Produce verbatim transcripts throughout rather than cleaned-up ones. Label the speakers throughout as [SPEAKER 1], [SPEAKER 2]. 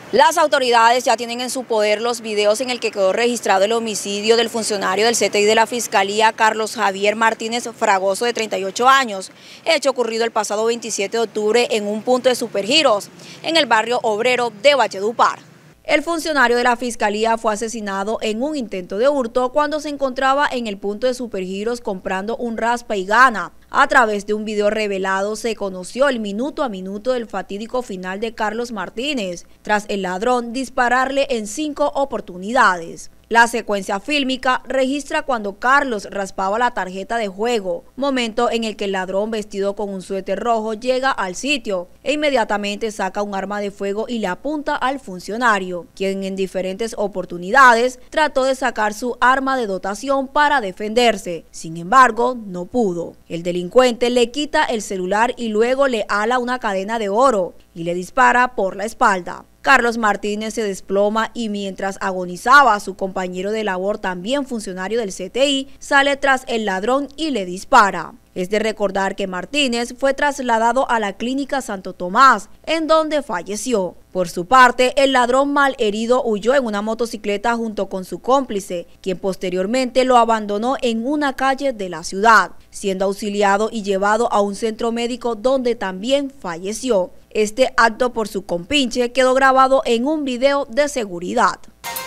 [SPEAKER 1] Las autoridades ya tienen en su poder los videos en el que quedó registrado el homicidio del funcionario del C T I de la Fiscalía, Carlos Javier Martínez Fragoso, de treinta y ocho años, hecho ocurrido el pasado veintisiete de octubre en un punto de Supergiros, en el barrio obrero de Valledupar. El funcionario de la Fiscalía fue asesinado en un intento de hurto cuando se encontraba en el punto de Supergiros comprando un raspa y gana. A través de un video revelado se conoció el minuto a minuto del fatídico final de Carlos Martínez, tras el ladrón dispararle en cinco oportunidades. La secuencia fílmica registra cuando Carlos raspaba la tarjeta de juego, momento en el que el ladrón vestido con un suéter rojo llega al sitio e inmediatamente saca un arma de fuego y le apunta al funcionario, quien en diferentes oportunidades trató de sacar su arma de dotación para defenderse. Sin embargo, no pudo. El delincuente le quita el celular y luego le ala una cadena de oro y le dispara por la espalda. Carlos Martínez se desploma y mientras agonizaba, su compañero de labor, también funcionario del C T I, sale tras el ladrón y le dispara. Es de recordar que Martínez fue trasladado a la clínica Santo Tomás, en donde falleció. Por su parte, el ladrón malherido huyó en una motocicleta junto con su cómplice, quien posteriormente lo abandonó en una calle de la ciudad, siendo auxiliado y llevado a un centro médico donde también falleció. Este acto por su compinche quedó grabado en un video de seguridad.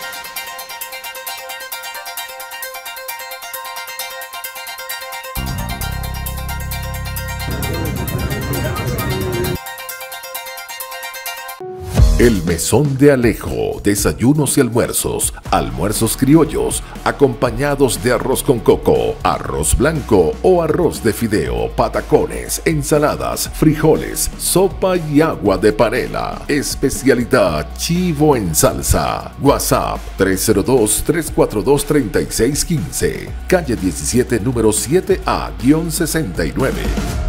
[SPEAKER 2] El Mesón de Alejo, desayunos y almuerzos, almuerzos criollos, acompañados de arroz con coco, arroz blanco o arroz de fideo, patacones, ensaladas, frijoles, sopa y agua de panela. Especialidad chivo en salsa. WhatsApp tres cero dos, tres cuatro dos, tres seis uno cinco, calle diecisiete, número siete A sesenta y nueve.